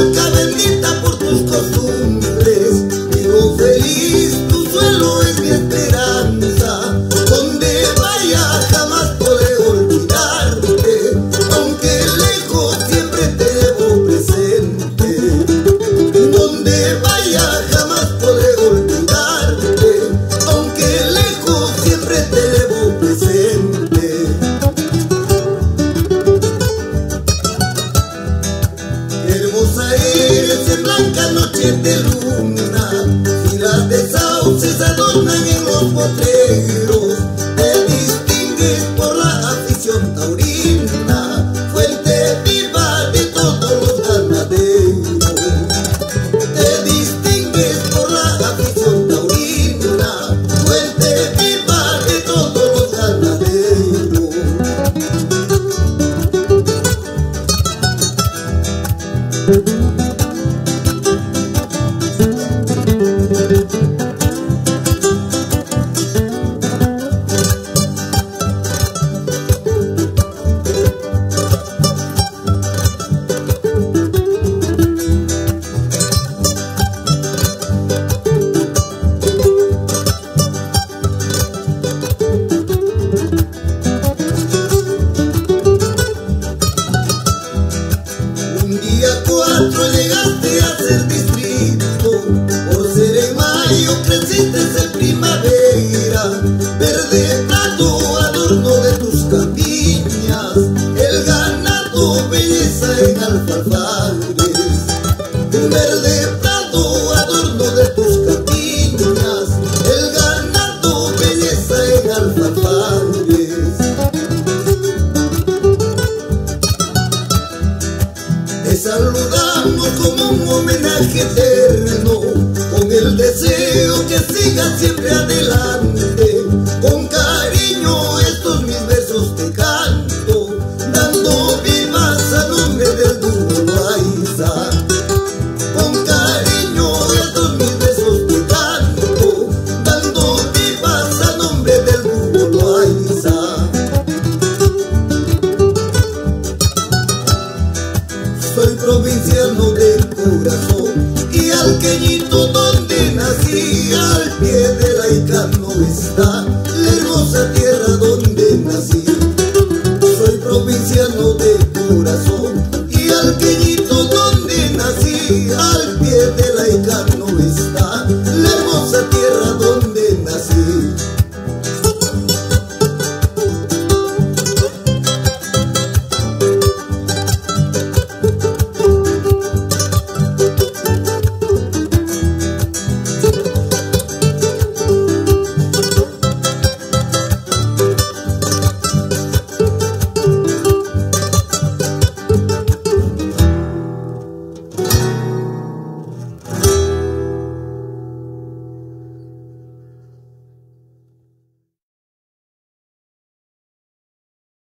Blanca bendita por tus costumbres, vivo feliz, tu suelo es mi esperanza. Donde vaya jamás podré olvidarte, aunque lejos siempre te llevo presente. Donde vaya jamás podré olvidarte, aunque lejos siempre te llevo presente. Hermosa eres en blanca noche de luna, filas de sauces adornan en los potreros. Te distingues por la afición taurina, fuente viva de todos los ganaderos. Te distingues por la afición taurina, fuente viva de todos los ganaderos. Un día 4 llegaste a ser distrito, por ser en mayo creciste en primavera. Verde prado, adorno de tus campiñas, el ganado belleza en alfalfares. Verde prado, adorno de tus campiñas, el ganado belleza en alfalfares. Te saludamos como un homenaje eterno, con el deseo que sigas siempre adelante. Con cariño estos mis versos te canto, dando vivas a nombre del dúo Loaiza. Con cariño estos mis versos te canto, dando vivas a nombre del dúo Loaiza. Soy provinciano de corazón y alqueñito donde